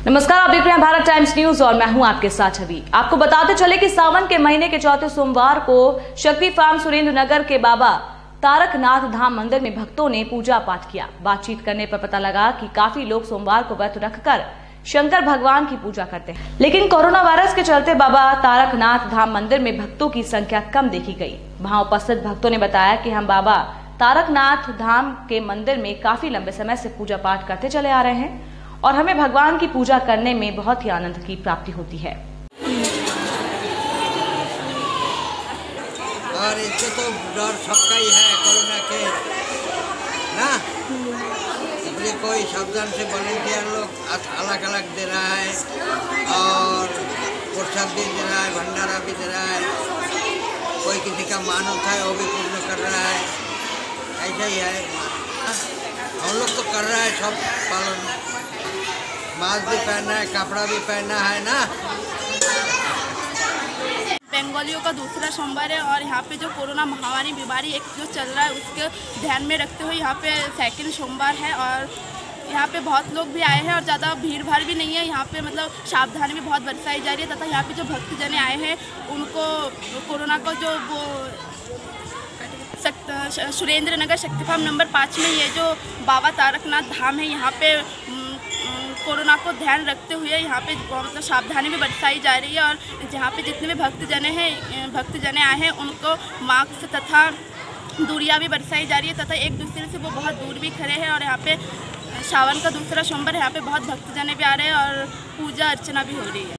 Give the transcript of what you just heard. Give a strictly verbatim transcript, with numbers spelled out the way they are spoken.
नमस्कार, आप देख रहे हैं भारत टाइम्स न्यूज और मैं हूं आपके साथ छवि। आपको बताते चले कि सावन के महीने के चौथे सोमवार को शक्ति फार्म सुरेंद्र नगर के बाबा तारकनाथ धाम मंदिर में भक्तों ने पूजा पाठ किया। बातचीत करने पर पता लगा कि काफी लोग सोमवार को व्रत रखकर शंकर भगवान की पूजा करते हैं, लेकिन कोरोना वायरस के चलते बाबा तारकनाथ धाम मंदिर में भक्तों की संख्या कम देखी गई। वहां उपस्थित भक्तों ने बताया कि हम बाबा तारकनाथ धाम के मंदिर में काफी लंबे समय से पूजा पाठ करते चले आ रहे हैं और हमें भगवान की पूजा करने में बहुत ही आनंद की प्राप्ति होती है। और इससे तो डर सबका ही है कोरोना के ना, इसलिए कोई सावधान से वॉलंटियर लोग अलग अलग दे रहा है और प्रसाद भी दे रहा है, भंडारा भी दे रहा है, कोई किसी का मानव है वो भी पूर्ण कर रहा है। ऐसा ही है, हम लोग तो कर रहा है सब पालन, मास्क भी पहनना है, कपड़ा भी पहनना है ना। बंगालियों का दूसरा सोमवार है और यहाँ पे जो कोरोना महामारी बीमारी एक जो चल रहा है उसके ध्यान में रखते हुए यहाँ पे सेकंड सोमवार है और यहाँ पे बहुत लोग भी आए हैं और ज़्यादा भीड़ भाड़ भी नहीं है। यहाँ पे मतलब सावधानी भी बहुत बरसाई जा रही है तथा यहाँ पे जो भक्तजन आए हैं उनको कोरोना का जो वो सुरेंद्र नगर शक्ति फार्म नंबर पाँच में ये जो बाबा तारकनाथ धाम है, यहाँ पे कोरोना को ध्यान रखते हुए यहाँ पे मतलब सावधानी भी बरसाई जा रही है और जहाँ पे जितने भी भक्तजन हैं भक्तजन आए हैं उनको मास्क तथा दूरियां भी बरसाई जा रही है तथा एक दूसरे से वो बहुत दूर भी खड़े हैं। और यहाँ पे सावन का दूसरा सोमवार यहाँ पे बहुत भक्तजन भी आ रहे हैं और पूजा अर्चना भी हो रही है।